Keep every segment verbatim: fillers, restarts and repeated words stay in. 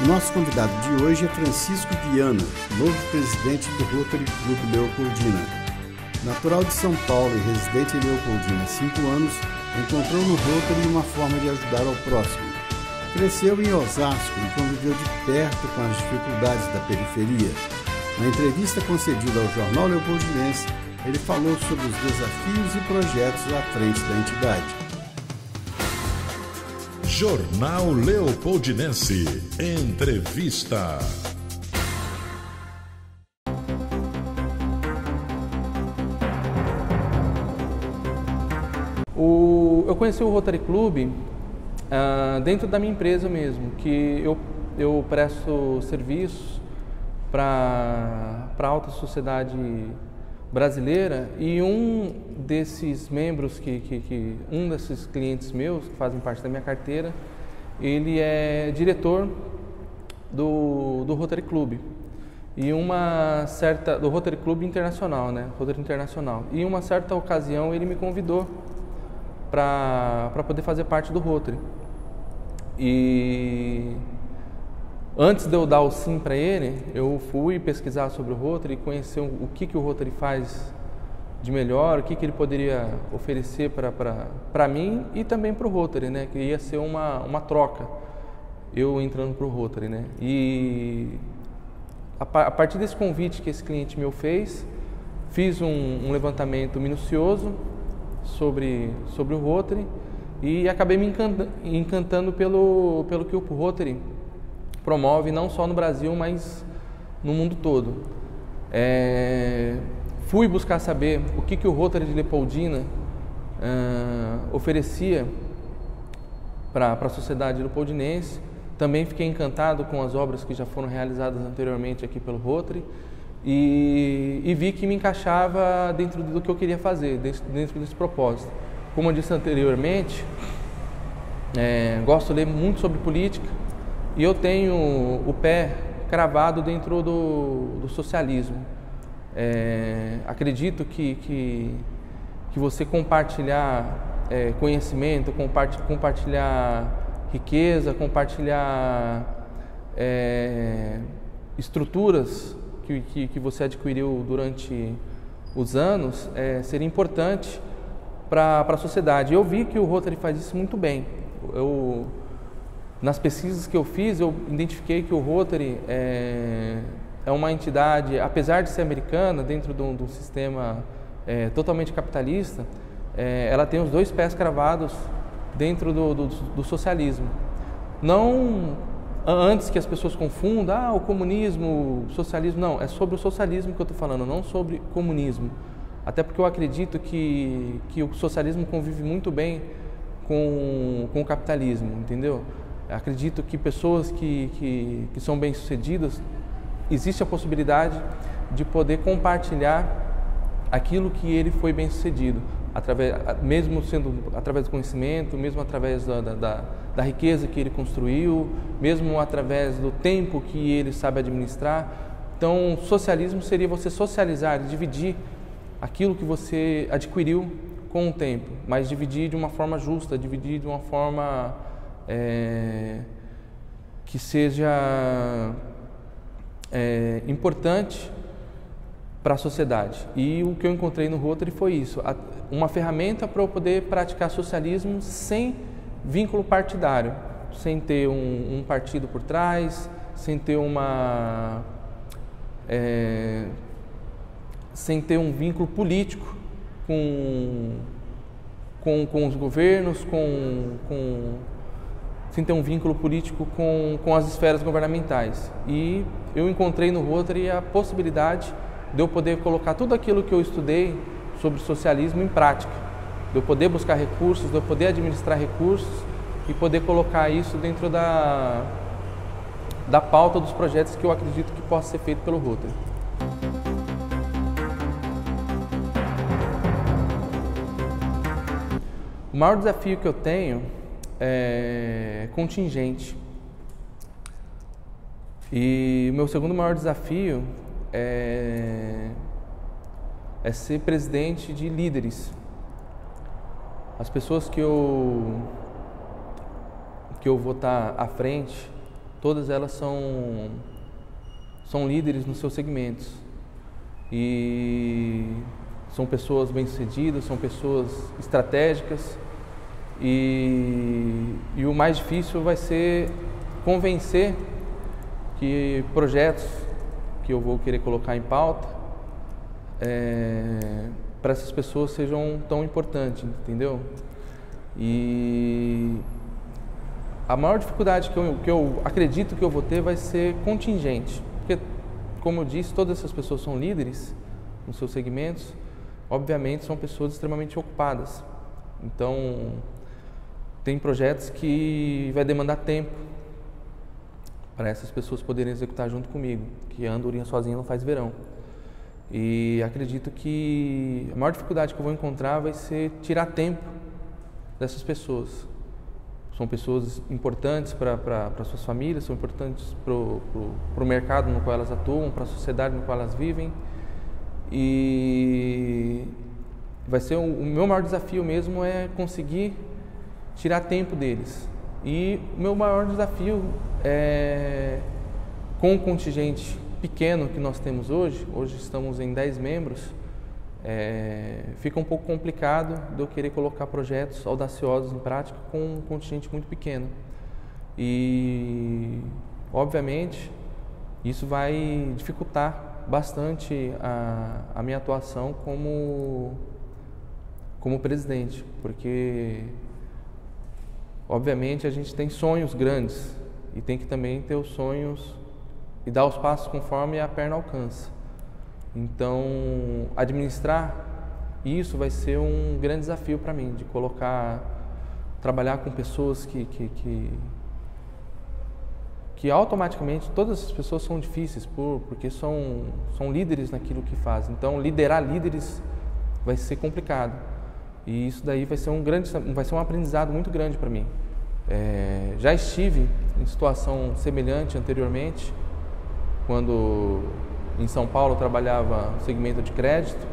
O nosso convidado de hoje é Francisco Viana, novo presidente do Rotary Club Leopoldina. Natural de São Paulo e residente em Leopoldina há cinco anos, encontrou no Rotary uma forma de ajudar ao próximo. Cresceu em Osasco e conviveu de perto com as dificuldades da periferia. Na entrevista concedida ao Jornal Leopoldinense, ele falou sobre os desafios e projetos à frente da entidade. Jornal Leopoldinense. Entrevista. O, eu conheci o Rotary Club uh, dentro da minha empresa mesmo, que eu, eu presto serviços para a alta sociedade brasileira, e um desses membros, que, que, que, um desses clientes meus, que fazem parte da minha carteira, ele é diretor do, do Rotary Club, e uma certa, do Rotary Club Internacional, né? Rotary Internacional. E em uma certa ocasião ele me convidou para para poder fazer parte do Rotary. E antes de eu dar o sim para ele, eu fui pesquisar sobre o Rotary e conhecer o que, que o Rotary faz de melhor, o que, que ele poderia oferecer para mim e também para o Rotary, né? Que ia ser uma, uma troca, eu entrando para o Rotary, né? E a, a partir desse convite que esse cliente meu fez, fiz um, um levantamento minucioso sobre, sobre o Rotary e acabei me encantando, encantando pelo, pelo que o Rotary promove, não só no Brasil, mas no mundo todo. É, fui buscar saber o que, que o Rotary de Leopoldina uh, oferecia para a sociedade leopoldinense. Também fiquei encantado com as obras que já foram realizadas anteriormente aqui pelo Rotary e, e vi que me encaixava dentro do que eu queria fazer, dentro, dentro desse propósito. Como eu disse anteriormente, é, gosto de ler muito sobre política, e eu tenho o pé cravado dentro do, do socialismo. É, acredito que, que, que você compartilhar é, conhecimento, compart, compartilhar riqueza, compartilhar é, estruturas que, que, que você adquiriu durante os anos, é, seria importante para a sociedade. Eu vi que o Rotary faz isso muito bem. Eu, Nas pesquisas que eu fiz, eu identifiquei que o Rotary é, é uma entidade, apesar de ser americana, dentro de um, de um sistema é, totalmente capitalista, é, ela tem os dois pés cravados dentro do, do, do socialismo. Não antes que as pessoas confundam, ah, o comunismo, o socialismo, não, é sobre o socialismo que eu estou falando, não sobre comunismo. Até porque eu acredito que, que o socialismo convive muito bem com, com o capitalismo, entendeu? Acredito que pessoas que, que, que são bem-sucedidas, existe a possibilidade de poder compartilhar aquilo que ele foi bem-sucedido, através, mesmo sendo através do conhecimento, mesmo através da, da, da riqueza que ele construiu, mesmo através do tempo que ele sabe administrar. Então, socialismo seria você socializar, dividir aquilo que você adquiriu com o tempo, mas dividir de uma forma justa, dividir de uma forma É, que seja é, importante para a sociedade. E o que eu encontrei no Rotary foi isso, uma ferramenta para eu poder praticar socialismo sem vínculo partidário, sem ter um, um partido por trás, sem ter uma é, sem ter um vínculo político com, com, com os governos, com, com sem ter um vínculo político com, com as esferas governamentais. E eu encontrei no Rotary a possibilidade de eu poder colocar tudo aquilo que eu estudei sobre socialismo em prática, de eu poder buscar recursos, de eu poder administrar recursos e poder colocar isso dentro da, da pauta dos projetos que eu acredito que possa ser feito pelo Rotary. O maior desafio que eu tenho é contingente. E o meu segundo maior desafio é, é ser presidente de líderes. As pessoas que eu, que eu vou estar à frente todas elas são, são líderes nos seus segmentos. E são pessoas bem-sucedidas, são pessoas estratégicas. E, e o mais difícil vai ser convencer que projetos que eu vou querer colocar em pauta é, para essas pessoas sejam tão importantes, entendeu? E a maior dificuldade que eu, que eu acredito que eu vou ter vai ser contingente, porque, como eu disse, todas essas pessoas são líderes nos seus segmentos, obviamente são pessoas extremamente ocupadas, então tem projetos que vai demandar tempo para essas pessoas poderem executar junto comigo, que a andorinha sozinha não faz verão. E acredito que a maior dificuldade que eu vou encontrar vai ser tirar tempo dessas pessoas. São pessoas importantes para para suas famílias, são importantes para o mercado no qual elas atuam, para a sociedade no qual elas vivem. E vai ser o, o meu maior desafio mesmo é conseguir tirar tempo deles. E o meu maior desafio é, com o contingente pequeno que nós temos hoje, hoje estamos em dez membros, é, fica um pouco complicado de eu querer colocar projetos audaciosos em prática com um contingente muito pequeno. E, obviamente, isso vai dificultar bastante a, a minha atuação como, como presidente, porque obviamente a gente tem sonhos grandes e tem que também ter os sonhos e dar os passos conforme a perna alcança. Então, administrar isso vai ser um grande desafio para mim, de colocar, trabalhar com pessoas que, que, que, que automaticamente, todas as pessoas são difíceis por, porque são, são líderes naquilo que fazem. Então, liderar líderes vai ser complicado. E isso daí vai ser um grande, vai ser um aprendizado muito grande para mim. É, já estive em situação semelhante anteriormente, quando em São Paulo eu trabalhava no segmento de crédito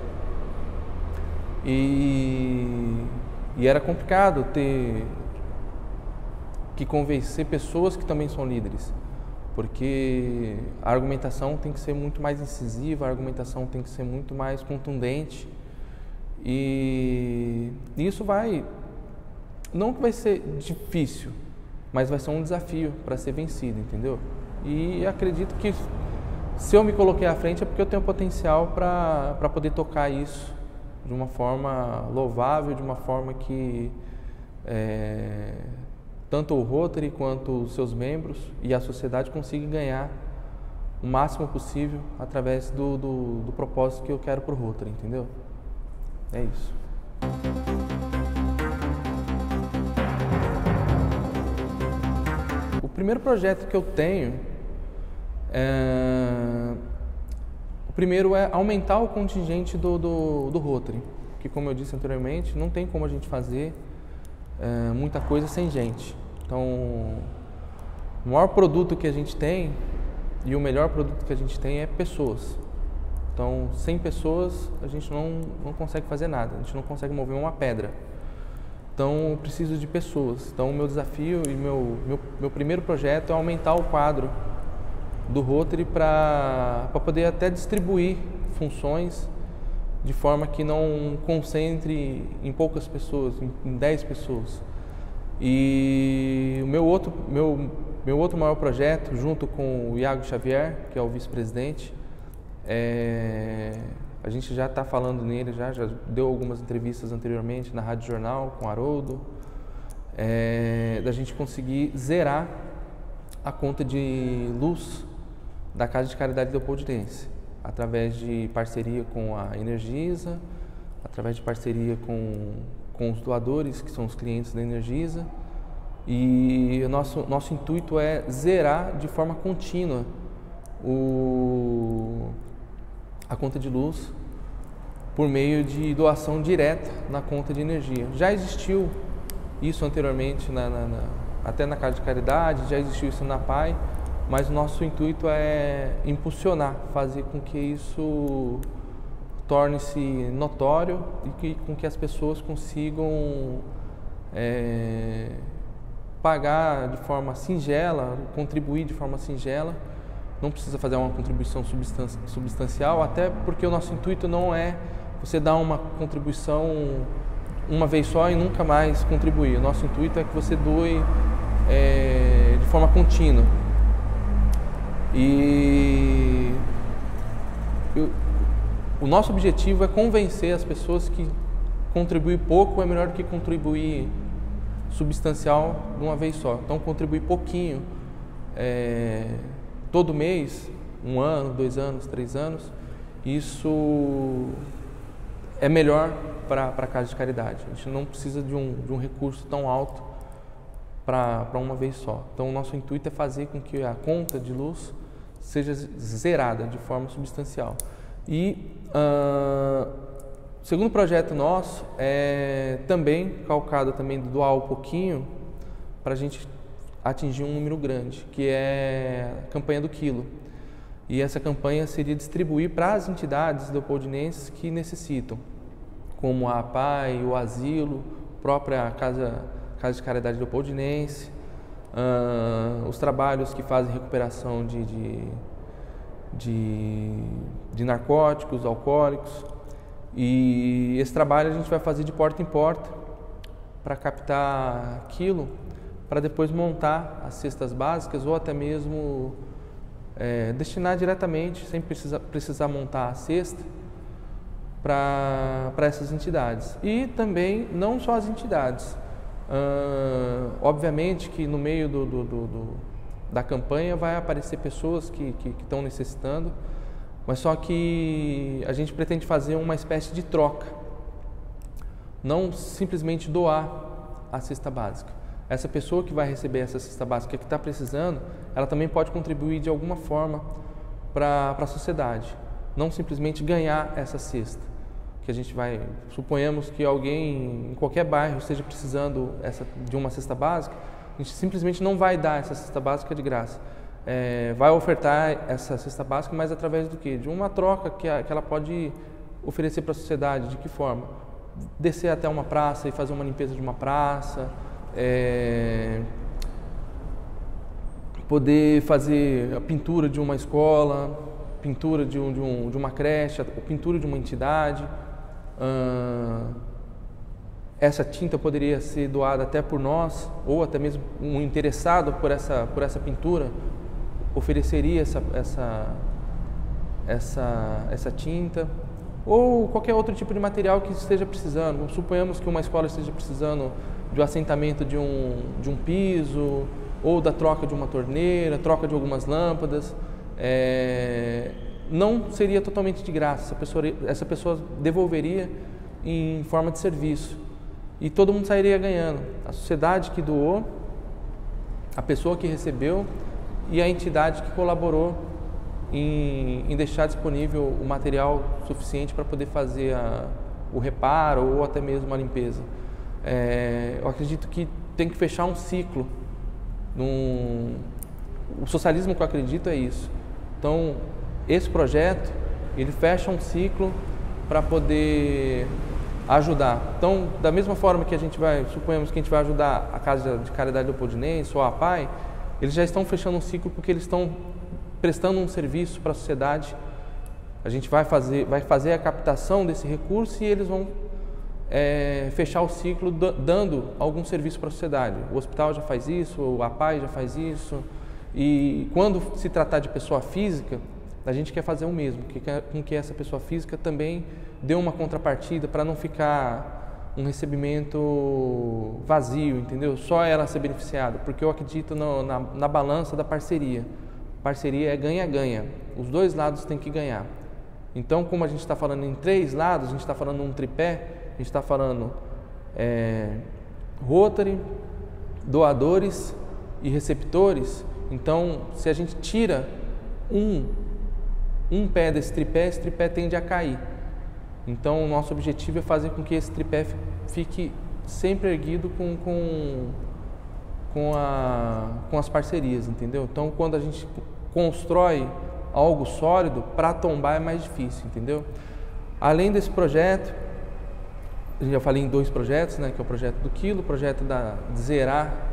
e, e era complicado ter que convencer pessoas que também são líderes, porque a argumentação tem que ser muito mais incisiva, a argumentação tem que ser muito mais contundente. E isso vai, não que vai ser difícil, mas vai ser um desafio para ser vencido, entendeu? E acredito que se eu me coloquei à frente é porque eu tenho potencial para para poder tocar isso de uma forma louvável, de uma forma que é, tanto o Rotary quanto os seus membros e a sociedade consigam ganhar o máximo possível através do, do, do propósito que eu quero para o Rotary, entendeu? É isso. O primeiro projeto que eu tenho, é... o primeiro é aumentar o contingente do, do, do Rotary, que, como eu disse anteriormente, não tem como a gente fazer é, muita coisa sem gente. Então, o maior produto que a gente tem e o melhor produto que a gente tem é pessoas. Então, sem pessoas, a gente não, não consegue fazer nada, a gente não consegue mover uma pedra. Então, eu preciso de pessoas. Então, o meu desafio e meu, meu, meu primeiro projeto é aumentar o quadro do Rotary para poder até distribuir funções de forma que não concentre em poucas pessoas, em, em dez pessoas. E o meu outro, meu, meu outro maior projeto, junto com o Iago Xavier, que é o vice-presidente, É, a gente já está falando nele, já, já deu algumas entrevistas anteriormente na Rádio Jornal com o Haroldo, é, da gente conseguir zerar a conta de luz da Casa de Caridade Leopoldense, através de parceria com a Energisa, através de parceria com, com os doadores, que são os clientes da Energisa, e o nosso, nosso intuito é zerar de forma contínua o... a conta de luz por meio de doação direta na conta de energia. Já existiu isso anteriormente, na, na, na, até na Casa de Caridade, já existiu isso na P A I, mas o nosso intuito é impulsionar, fazer com que isso torne-se notório e que, com que as pessoas consigam é, pagar de forma singela, contribuir de forma singela. Não precisa fazer uma contribuição substancial, até porque o nosso intuito não é você dar uma contribuição uma vez só e nunca mais contribuir. O nosso intuito é que você doe é, de forma contínua. E eu, o nosso objetivo é convencer as pessoas que contribuir pouco é melhor do que contribuir substancial de uma vez só. Então, contribuir pouquinho é, todo mês, um ano, dois anos, três anos, isso é melhor para a casa de caridade. A gente não precisa de um, de um recurso tão alto para uma vez só. Então, o nosso intuito é fazer com que a conta de luz seja zerada de forma substancial. E uh, o segundo projeto nosso é também calcado também do doar um pouquinho para a gente atingir um número grande, que é a campanha do quilo. E essa campanha seria distribuir para as entidades leopoldinenses que necessitam, como a APAI, o Asilo, a própria Casa, Casa de Caridade Leopoldinense, uh, os trabalhos que fazem recuperação de, de, de, de narcóticos, alcoólicos. E esse trabalho a gente vai fazer de porta em porta para captar quilo, para depois montar as cestas básicas ou até mesmo é, destinar diretamente, sem precisar, precisar montar a cesta, para essas entidades. E também não só as entidades. Uh, obviamente que no meio do, do, do, do, da campanha vai aparecer pessoas que, que, que estão necessitando, mas só que a gente pretende fazer uma espécie de troca, não simplesmente doar a cesta básica. Essa pessoa que vai receber essa cesta básica que está precisando, ela também pode contribuir de alguma forma para a sociedade, não simplesmente ganhar essa cesta. Que a gente vai, suponhamos que alguém em qualquer bairro esteja precisando essa, de uma cesta básica, a gente simplesmente não vai dar essa cesta básica de graça. É, vai ofertar essa cesta básica, mas através do quê? De uma troca que, a, que ela pode oferecer para a sociedade. De que forma? Descer até uma praça e fazer uma limpeza de uma praça, é, poder fazer a pintura de uma escola, pintura de, um, de, um, de uma creche, pintura de uma entidade. Uh, essa tinta poderia ser doada até por nós, ou até mesmo um interessado por essa, por essa pintura ofereceria essa, essa, essa, essa tinta, ou qualquer outro tipo de material que esteja precisando. Suponhamos que uma escola esteja precisando do assentamento de um, de um piso, ou da troca de uma torneira, troca de algumas lâmpadas. É, não seria totalmente de graça, essa pessoa, essa pessoa devolveria em forma de serviço e todo mundo sairia ganhando, a sociedade que doou, a pessoa que recebeu e a entidade que colaborou em, em deixar disponível o material suficiente para poder fazer a, o reparo ou até mesmo a limpeza. É, eu acredito que tem que fechar um ciclo. Num, o socialismo que eu acredito é isso. Então, esse projeto, ele fecha um ciclo para poder ajudar. Então, da mesma forma que a gente vai, suponhamos que a gente vai ajudar a Casa de Caridade Leopoldinense ou a APAI, eles já estão fechando um ciclo porque eles estão prestando um serviço para a sociedade. A gente vai fazer, vai fazer a captação desse recurso e eles vão é, fechar o ciclo dando algum serviço para a sociedade. O hospital já faz isso, a APAI já faz isso. E quando se tratar de pessoa física, a gente quer fazer o mesmo, que quer, com que essa pessoa física também dê uma contrapartida para não ficar um recebimento vazio, entendeu? Só ela ser beneficiada, porque eu acredito no, na, na balança da parceria. Parceria é ganha-ganha, os dois lados têm que ganhar. Então, como a gente está falando em três lados, a gente está falando um tripé, a gente está falando é, Rotary, doadores e receptores. Então, se a gente tira um, um pé desse tripé, esse tripé tende a cair. Então, o nosso objetivo é fazer com que esse tripé fique sempre erguido com, com, com, a, com as parcerias, entendeu? Então, quando a gente constrói algo sólido, para tombar é mais difícil, entendeu? Além desse projeto, eu já falei em dois projetos, né, que é o projeto do quilo, o projeto da, de zerar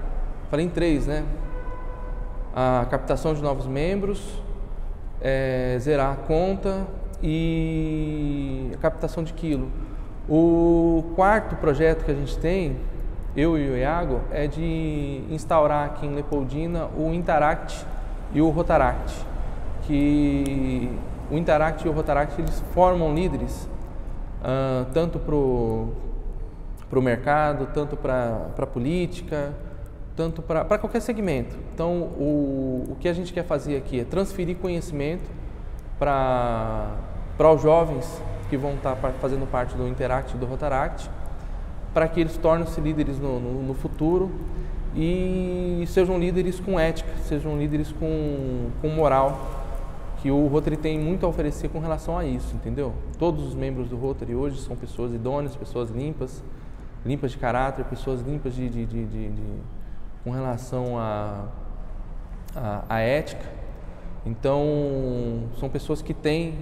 falei em três, né? A captação de novos membros, é, zerar a conta e a captação de quilo. O quarto projeto que a gente tem, eu e o Iago, é de instaurar aqui em Leopoldina o Interact e o Rotaract, que o Interact e o Rotaract eles formam líderes uh, tanto para o mercado, tanto para a política, tanto para qualquer segmento. Então, o, o que a gente quer fazer aqui é transferir conhecimento para os jovens que vão estar fazendo parte do Interact e do Rotaract, para que eles tornem-se líderes no, no, no futuro e sejam líderes com ética, sejam líderes com, com moral, que o Rotary tem muito a oferecer com relação a isso, entendeu? Todos os membros do Rotary hoje são pessoas idôneas, pessoas limpas, limpas de caráter, pessoas limpas de, de, de, de, de com relação à a, a, a ética. Então, são pessoas que têm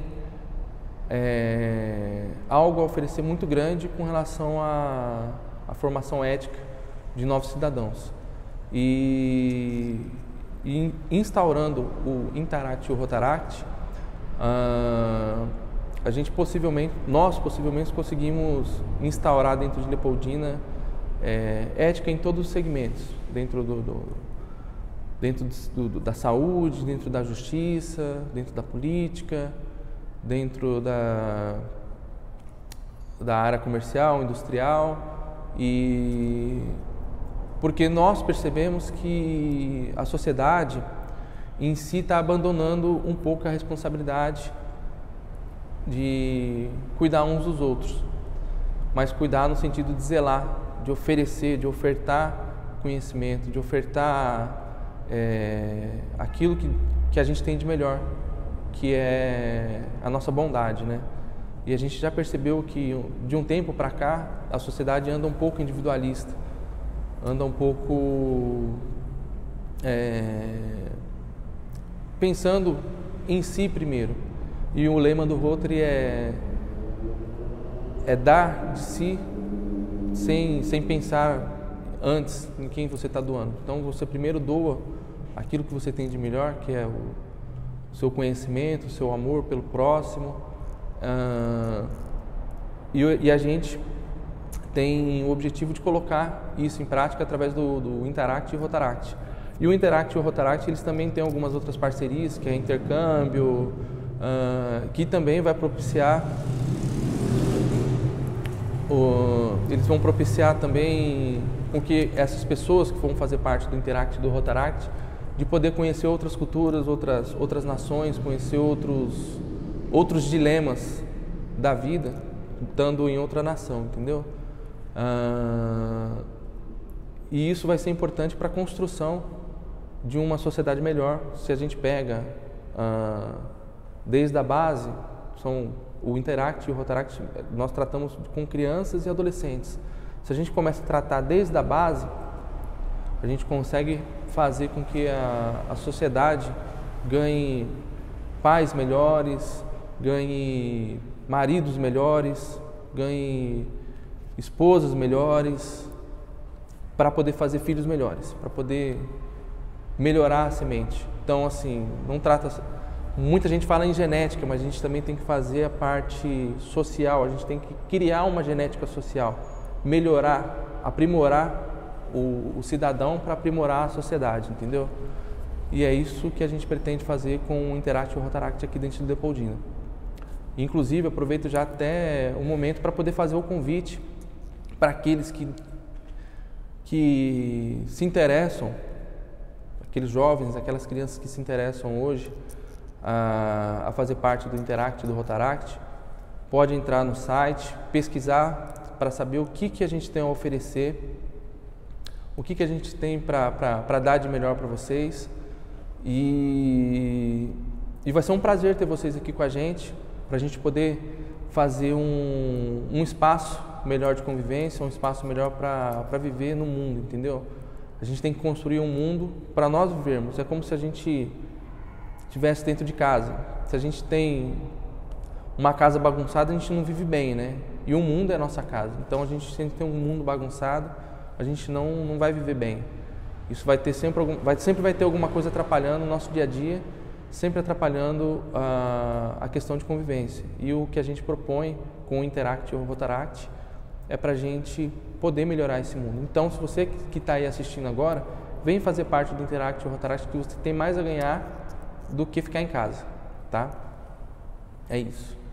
é, algo a oferecer muito grande com relação à, à formação ética de novos cidadãos. E, e instaurando o Interact e o Rotaract, ah, a gente possivelmente, nós possivelmente conseguimos instaurar dentro de Leopoldina é, ética em todos os segmentos, dentro do, do dentro do, do, da saúde, dentro da justiça, dentro da política, dentro da, da área comercial, industrial, e porque nós percebemos que a sociedade em si está abandonando um pouco a responsabilidade de cuidar uns dos outros, mas cuidar no sentido de zelar, de oferecer, de ofertar conhecimento, de ofertar é, aquilo que, que a gente tem de melhor, que é a nossa bondade, né? E a gente já percebeu que de um tempo para cá a sociedade anda um pouco individualista, anda um pouco é, pensando em si primeiro. E o lema do Rotary é, é dar de si sem, sem pensar antes em quem você está doando. Então você primeiro doa aquilo que você tem de melhor, que é o seu conhecimento, o seu amor pelo próximo, uh, e, e a gente tem o objetivo de colocar isso em prática através do, do Interact e Rotaract. E o Interact e o Rotaract eles também têm algumas outras parcerias, que é intercâmbio, uh, que também vai propiciar, o, eles vão propiciar também com que essas pessoas que vão fazer parte do Interact e do Rotaract de poder conhecer outras culturas, outras, outras nações, conhecer outros, outros dilemas da vida, estando em outra nação, entendeu? Ah, e isso vai ser importante para a construção de uma sociedade melhor. Se a gente pega ah, desde a base, são o Interact e o Rotaract, nós tratamos com crianças e adolescentes. Se a gente começa a tratar desde a base, a gente consegue fazer com que a, a sociedade ganhe pais melhores, ganhe maridos melhores, ganhe esposas melhores, para poder fazer filhos melhores, para poder melhorar a semente. Então, assim, não trata... Muita gente fala em genética, mas a gente também tem que fazer a parte social, a gente tem que criar uma genética social, melhorar, aprimorar o, o cidadão para aprimorar a sociedade, entendeu? E é isso que a gente pretende fazer com o Interact e o Rotaract aqui dentro de Leopoldina. Inclusive, aproveito já até o momento para poder fazer o convite para aqueles que, que se interessam, aqueles jovens, aquelas crianças que se interessam hoje a, a fazer parte do Interact e do Rotaract, pode entrar no site, pesquisar para saber o que, que a gente tem a oferecer, o que, que a gente tem para dar de melhor para vocês. E, e vai ser um prazer ter vocês aqui com a gente, para a gente poder fazer um, um espaço melhor de convivência, um espaço melhor para viver no mundo, entendeu? A gente tem que construir um mundo para nós vivermos. É como se a gente estivesse dentro de casa. Se a gente tem uma casa bagunçada, a gente não vive bem, né? E o mundo é a nossa casa. Então a gente tem que ter um mundo bagunçado, a gente não, não vai viver bem. Isso vai ter sempre, algum, vai, sempre vai ter alguma coisa atrapalhando o nosso dia a dia, sempre atrapalhando uh, a questão de convivência. E o que a gente propõe com o Interact ou o Rotaract é para a gente poder melhorar esse mundo. Então, se você que está aí assistindo agora, vem fazer parte do Interact ou Rotaract, que você tem mais a ganhar do que ficar em casa, tá? É isso.